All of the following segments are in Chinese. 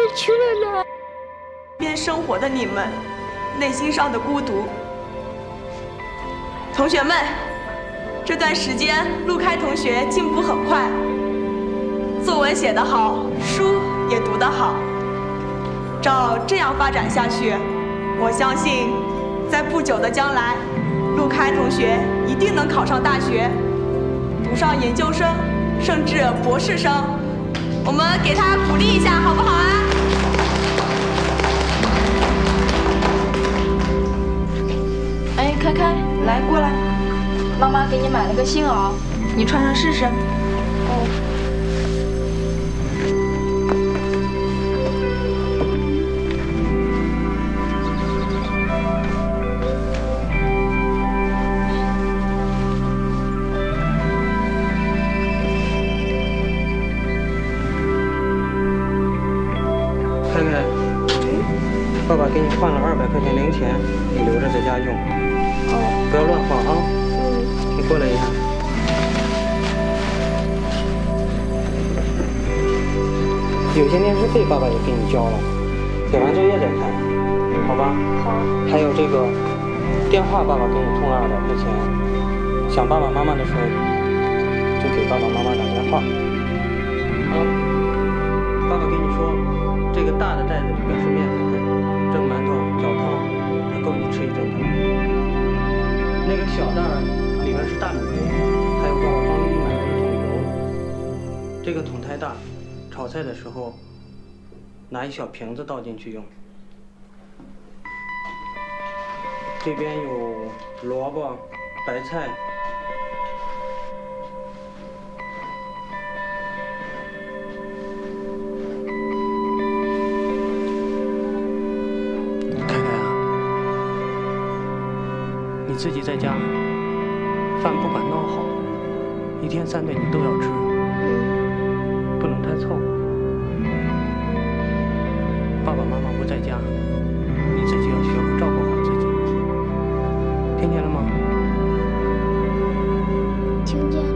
去了呢？ 边生活的你们，内心上的孤独。同学们，这段时间陆开同学进步很快，作文写得好，书也读得好。照这样发展下去，我相信，在不久的将来，陆开同学一定能考上大学，读上研究生，甚至博士生。我们给他鼓励一下，好不好啊？ 哎，开开，来过来，妈妈给你买了个新袄，你穿上试试。 哦。 开开，爸爸给你换了200块钱零钱，你留着在家用。哦。不要乱花啊。你过来一下。有些电视费爸爸也给你交了，写完作业再看，好吧？好。还有这个电话，爸爸给你充了200块钱，想爸爸妈妈的时候就给爸爸妈妈打电话。啊，爸爸跟你说。这个大的袋子里边是面粉，蒸馒头、饺汤，它够你吃1整天。那个小袋里边是大米粥，还有爸爸帮你买了1桶油。这个桶太大，炒菜的时候拿一小瓶子倒进去用。这边有萝卜、白菜。自己在家，饭不管弄好，1天3顿你都要吃，不能太凑合。爸爸妈妈不在家，你自己要学会照顾好自己，听见了吗？ 听见了。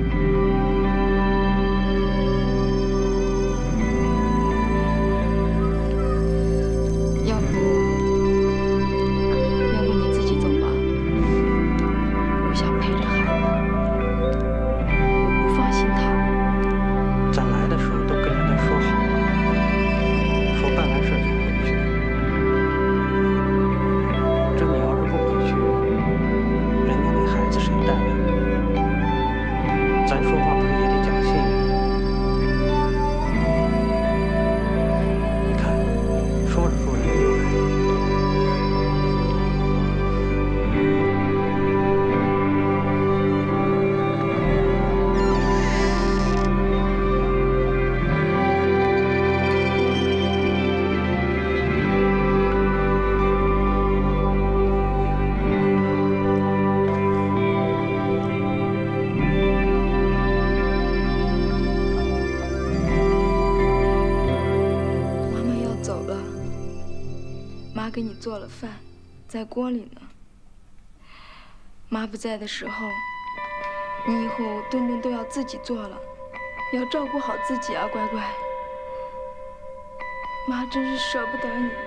妈给你做了饭，在锅里呢。妈不在的时候，你以后顿顿都要自己做了，要照顾好自己啊，乖乖。妈真是舍不得你。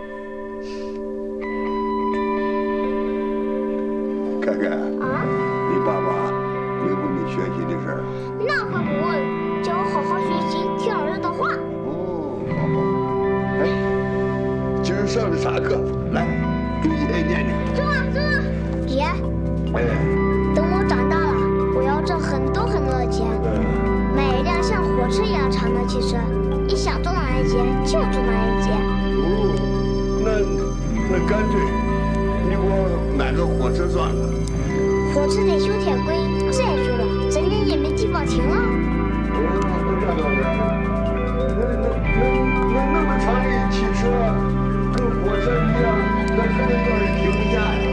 开开啊，你爸爸没问你学习的事儿？ 那可不问，叫我好好学习，听老师的话。 哦，好好。哎，今儿上的啥课？来，给爷爷念念。 中啊中啊，爷。 哎。 等我长大了，我要挣很多很多的钱，买一辆像火车一样长的汽车，一想坐哪一节就坐哪一节。 哦，那干脆你给我买个火车算了。 火车得修铁轨，再说了，咱家也没地方停了。 那倒是，那么长的汽车，跟火车一样，那肯定要是停不下呀。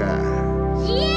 耶！